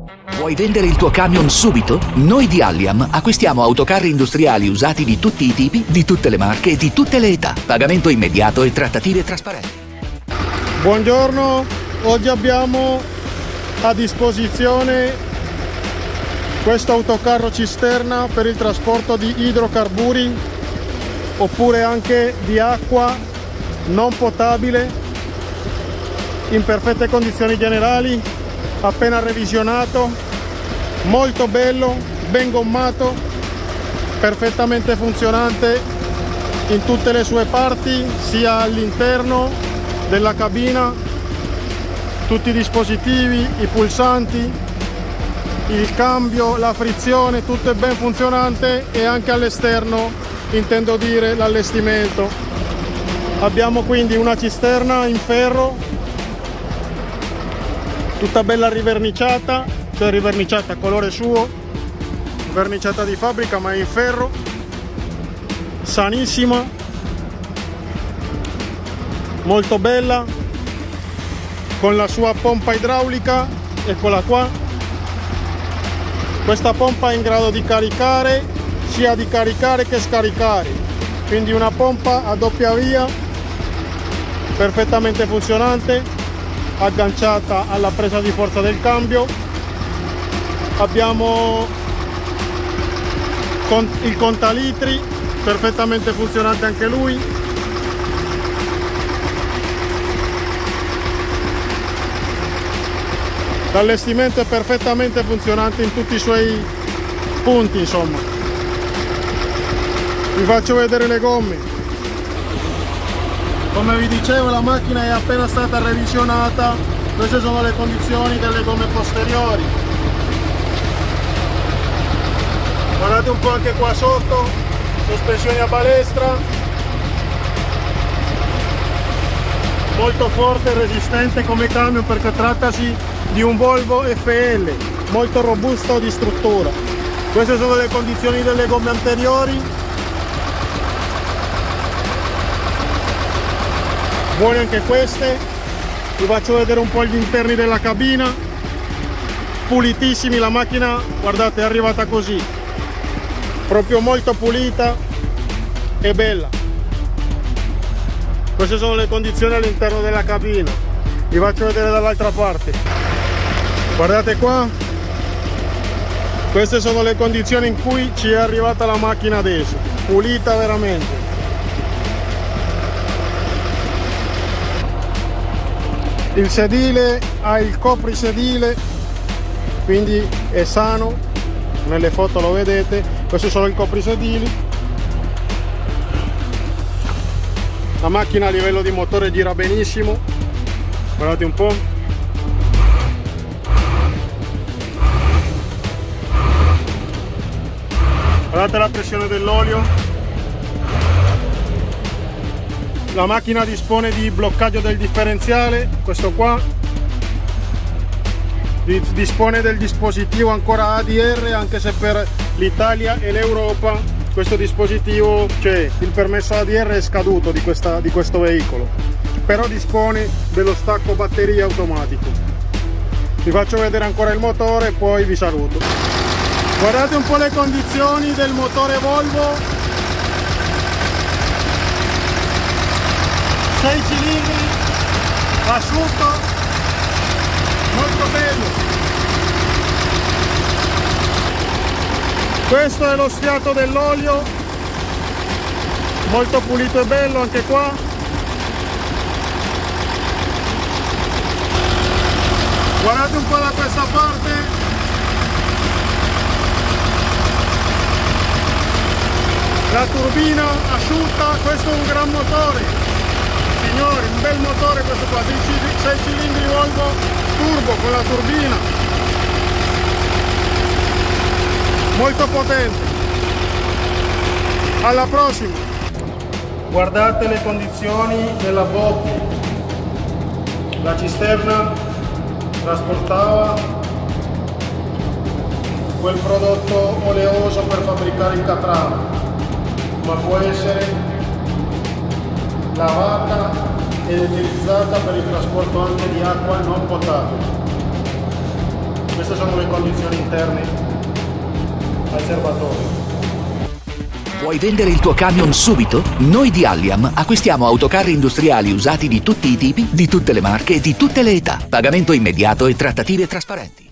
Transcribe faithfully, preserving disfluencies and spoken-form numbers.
Vuoi vendere il tuo camion subito? Noi di Alliam acquistiamo autocarri industriali usati di tutti i tipi, di tutte le marche e di tutte le età. Pagamento immediato e trattative trasparenti. Buongiorno, oggi abbiamo a disposizione questo autocarro cisterna per il trasporto di idrocarburi oppure anche di acqua non potabile in perfette condizioni generali, appena revisionato, molto bello, ben gommato, perfettamente funzionante in tutte le sue parti, sia all'interno della cabina, tutti i dispositivi, i pulsanti, il cambio, la frizione, tutto è ben funzionante, e anche all'esterno, intendo dire l'allestimento. Abbiamo quindi una cisterna in ferro, tutta bella riverniciata, cioè riverniciata a colore suo, verniciata di fabbrica ma in ferro, sanissima, molto bella, con la sua pompa idraulica, eccola qua. Questa pompa è in grado di caricare, sia di caricare che scaricare, quindi una pompa a doppia via, perfettamente funzionante, agganciata alla presa di forza del cambio. Abbiamo il contalitri, perfettamente funzionante anche lui. L'allestimento è perfettamente funzionante in tutti i suoi punti, insomma. Vi faccio vedere le gomme. Come vi dicevo, la macchina è appena stata revisionata. Queste sono le condizioni delle gomme posteriori. Guardate un po' anche qua sotto, sospensioni a balestra, molto forte e resistente come camion, perché trattasi di un Volvo F L, molto robusto di struttura. Queste sono le condizioni delle gomme anteriori, buone anche queste. Vi faccio vedere un po' gli interni della cabina, pulitissimi. La macchina, guardate, è arrivata così, proprio molto pulita e bella. Queste sono le condizioni all'interno della cabina. Vi faccio vedere dall'altra parte. Guardate qua, queste sono le condizioni in cui ci è arrivata la macchina adesso, pulita veramente. Il sedile ha il coprisedile, quindi è sano, nelle foto lo vedete. Questi sono i coprisedili. La macchina a livello di motore gira benissimo, guardate un po'. Guardate la pressione dell'olio. La macchina dispone di bloccaggio del differenziale, questo qua. Dispone del dispositivo ancora A D R, anche se per l'Italia e l'Europa questo dispositivo, cioè il permesso A D R è scaduto di, questa, di questo veicolo, però dispone dello stacco batteria automatico. Vi faccio vedere ancora il motore e poi vi saluto. Guardate un po' le condizioni del motore Volvo, sei cilindri, asciutto, molto bello. Questo è lo sfiato dell'olio, molto pulito e bello anche qua. Guardate un po' da questa parte. La turbina asciutta, questo è un gran motore, signori, un bel motore questo qua, sei cilindri Volvo turbo con la turbina, molto potente. Alla prossima. Guardate le condizioni della botte. La cisterna trasportava quel prodotto oleoso per fabbricare il catrame, ma può essere lavata e utilizzata per il trasporto anche di acqua non potabile. Queste sono le condizioni interne al serbatoio. Vuoi vendere il tuo camion subito? Noi di Alliam acquistiamo autocarri industriali usati di tutti i tipi, di tutte le marche e di tutte le età. Pagamento immediato e trattative trasparenti.